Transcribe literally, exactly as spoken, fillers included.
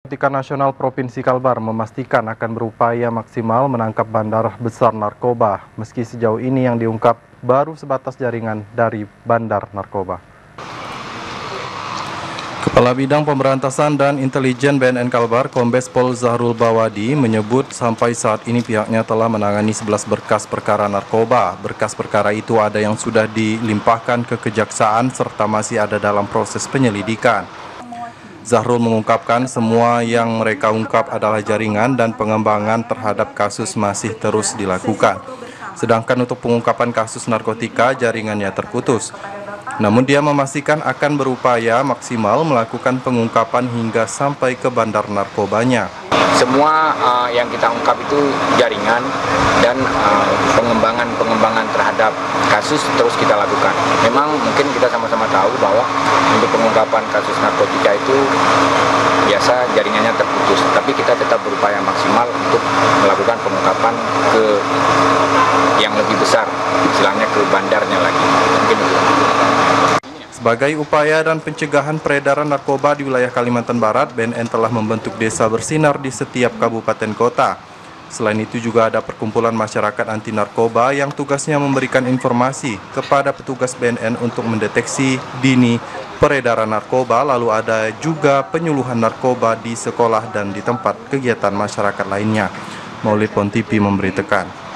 Narkotika Nasional Provinsi Kalbar memastikan akan berupaya maksimal menangkap bandar besar narkoba, meski sejauh ini yang diungkap baru sebatas jaringan dari bandar narkoba. Kepala Bidang Pemberantasan dan Intelijen B N N Kalbar, Kombes Pol Zahrul Bawadi, menyebut sampai saat ini pihaknya telah menangani sebelas berkas perkara narkoba. Berkas perkara itu ada yang sudah dilimpahkan ke kejaksaan serta masih ada dalam proses penyelidikan. Zahrul mengungkapkan semua yang mereka ungkap adalah jaringan dan pengembangan terhadap kasus masih terus dilakukan. Sedangkan untuk pengungkapan kasus narkotika, jaringannya terputus. Namun dia memastikan akan berupaya maksimal melakukan pengungkapan hingga sampai ke bandar narkobanya. Semua uh, yang kita ungkap itu jaringan dan pengembangan-pengembangan uh, terhadap kasus terus kita lakukan. Memang mungkin kita sama-sama tahu bahwa untuk pengungkapan kasus narkotika itu biasa jaringannya terputus, tapi kita tetap berupaya maksimal untuk melakukan pengungkapan ke yang lebih besar, istilahnya ke bandarnya lagi. Mungkin itu. Sebagai upaya dan pencegahan peredaran narkoba di wilayah Kalimantan Barat, B N N telah membentuk desa bersinar di setiap kabupaten kota. Selain itu juga ada perkumpulan masyarakat anti narkoba yang tugasnya memberikan informasi kepada petugas B N N untuk mendeteksi dini peredaran narkoba, lalu ada juga penyuluhan narkoba di sekolah dan di tempat kegiatan masyarakat lainnya. Maulid Pontipi memberitakan.